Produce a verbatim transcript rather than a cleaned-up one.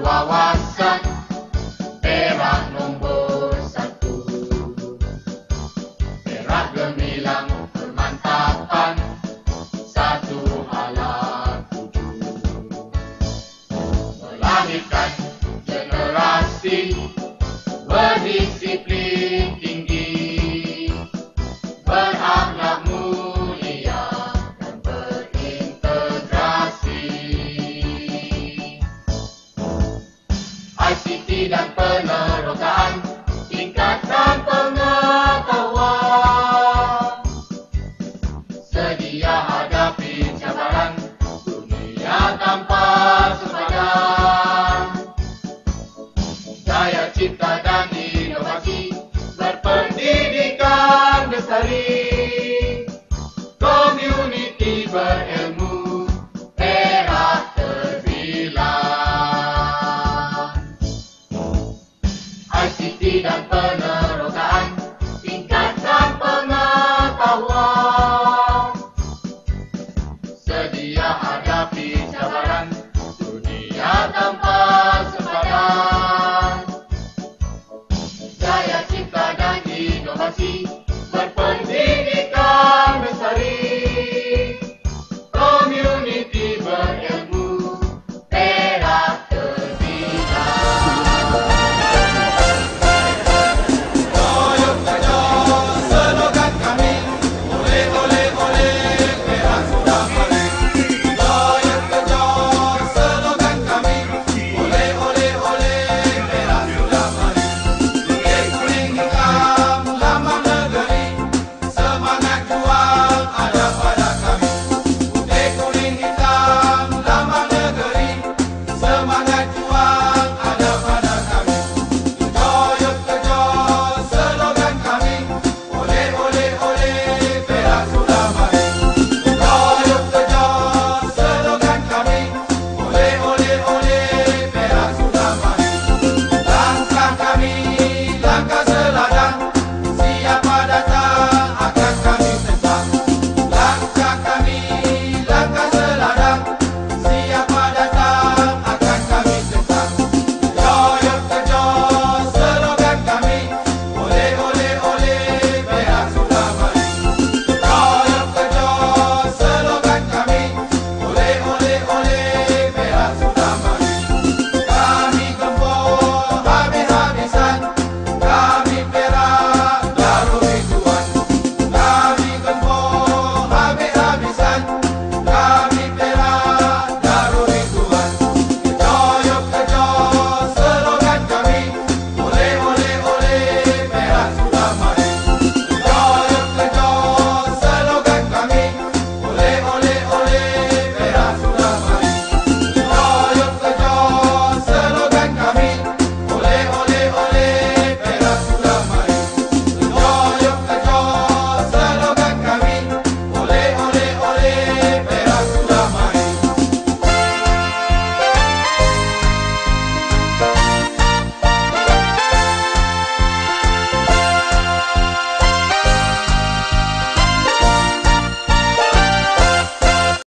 berwawasan, Perak nombor satu. Perak gemilang permantapan, satu hala tuju. Melahirkan generasi berdisiplin tinggi, berakhlak mulia dan berintegrasi. I C T dan penerokaan tingkatkan pengetahuan, sedia hadapi cabaran dunia tanpa sepadan. Daya cipta dan inovasi, berpendidikan lestari, komuniti berilmu, Perak terbilang. I C T dan penerokaan tingkatkan pengetahuan, sedia hadapi cabaran dunia tanpa sepadan. Daya cipta dan inovasi,